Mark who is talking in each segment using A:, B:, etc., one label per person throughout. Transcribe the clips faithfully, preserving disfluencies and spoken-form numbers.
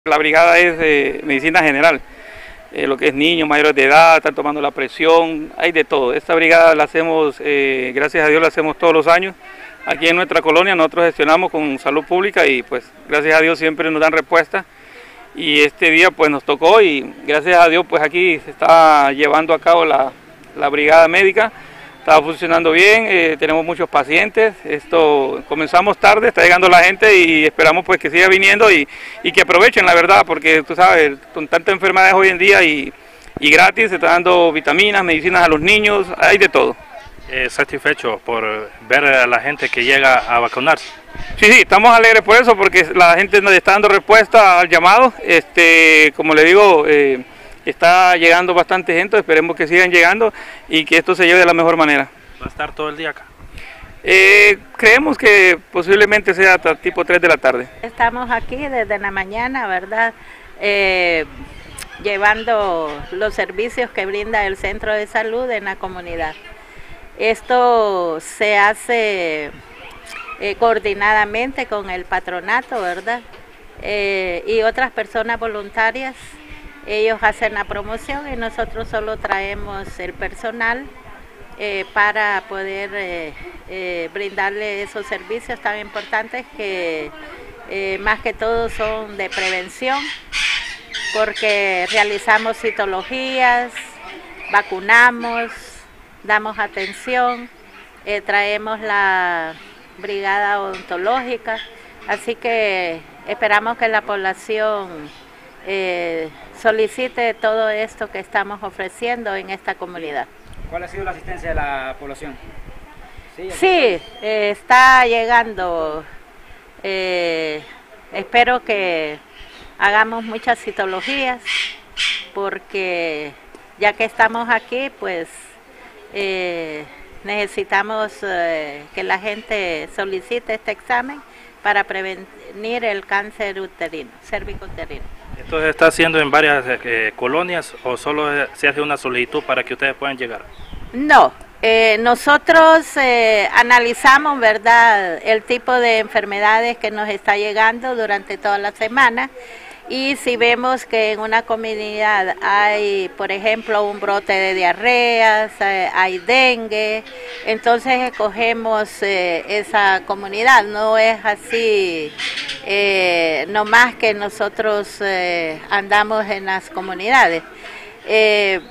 A: La brigada es de medicina general, eh, lo que es niños, mayores de edad, están tomando la presión, hay de todo. Esta brigada la hacemos, eh, gracias a Dios la hacemos todos los años. Aquí en nuestra colonia nosotros gestionamos con salud pública y pues gracias a Dios siempre nos dan respuesta. Y este día pues nos tocó y gracias a Dios pues aquí se está llevando a cabo la, la brigada médica. Está funcionando bien, eh, tenemos muchos pacientes, esto comenzamos tarde, está llegando la gente y esperamos pues que siga viniendo y, y que aprovechen la verdad, porque tú sabes, con tantas enfermedades hoy en día y, y gratis, se está dando vitaminas, medicinas a los niños, hay de todo.
B: Eh, ¿Satisfecho por ver a la gente que llega a vacunarse?
A: Sí, sí, estamos alegres por eso, porque la gente nos está dando respuesta al llamado, este, como le digo, eh, está llegando bastante gente, esperemos que sigan llegando y que esto se lleve de la mejor manera.
B: ¿Va a estar todo el día acá?
A: Eh, creemos que posiblemente sea hasta tipo tres de la tarde.
C: Estamos aquí desde la mañana, ¿verdad? Eh, llevando los servicios que brinda el centro de salud en la comunidad. Esto se hace eh, coordinadamente con el patronato, ¿verdad? Eh, y otras personas voluntarias. Ellos hacen la promoción y nosotros solo traemos el personal eh, para poder eh, eh, brindarle esos servicios tan importantes que eh, más que todo son de prevención, porque realizamos citologías, vacunamos, damos atención, eh, traemos la brigada odontológica, así que esperamos que la población Eh, solicite todo esto que estamos ofreciendo en esta comunidad.
D: ¿Cuál ha sido la asistencia de la población?
C: Sí, sí eh, está llegando. Eh, espero que hagamos muchas citologías, porque ya que estamos aquí, pues eh, necesitamos eh, que la gente solicite este examen para prevenir el cáncer uterino, cervicuterino.
B: ¿Esto se está haciendo en varias eh, colonias o solo se hace una solicitud para que ustedes puedan llegar?
C: No, eh, nosotros eh, analizamos, ¿verdad?, el tipo de enfermedades que nos está llegando durante toda la semana, y si vemos que en una comunidad hay, por ejemplo, un brote de diarreas, eh, hay dengue, entonces escogemos eh, esa comunidad. No es así, eh, no más que nosotros eh, andamos en las comunidades. Eh,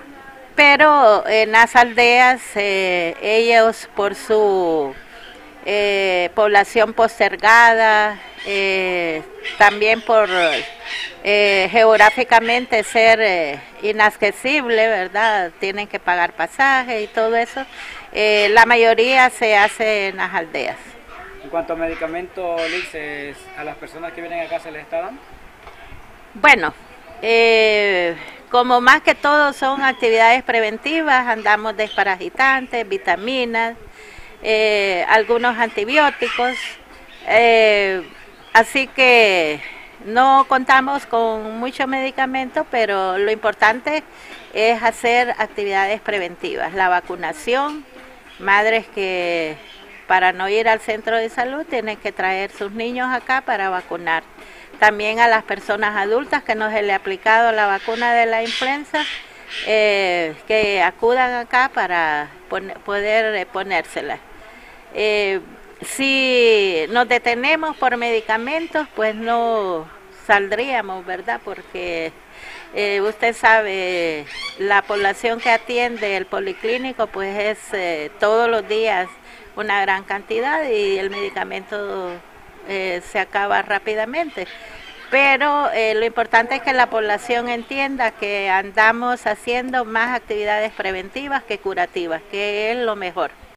C: pero en las aldeas, eh, ellos por su eh, población postergada, eh, también por eh, geográficamente ser eh, inaccesible, ¿verdad? Tienen que pagar pasaje y todo eso. Eh, la mayoría se hace en las aldeas.
D: En cuanto a medicamentos, Liz, ¿a las personas que vienen acá se les está dando?
C: Bueno, eh, como más que todo son actividades preventivas, andamos desparasitantes, vitaminas, eh, algunos antibióticos, eh, así que no contamos con mucho medicamento, pero lo importante es hacer actividades preventivas, la vacunación, madres que para no ir al centro de salud tienen que traer sus niños acá para vacunar. También a las personas adultas que no se le ha aplicado la vacuna de la influenza, eh, que acudan acá para pon- poder ponérsela. Eh, si nos detenemos por medicamentos, pues no saldríamos, ¿verdad? Porque eh, usted sabe, la población que atiende el policlínico pues es eh, todos los días una gran cantidad y el medicamento eh, se acaba rápidamente. Pero eh, lo importante es que la población entienda que andamos haciendo más actividades preventivas que curativas, que es lo mejor.